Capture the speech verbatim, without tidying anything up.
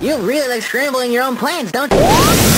You really like scrambling your own plans, don't you?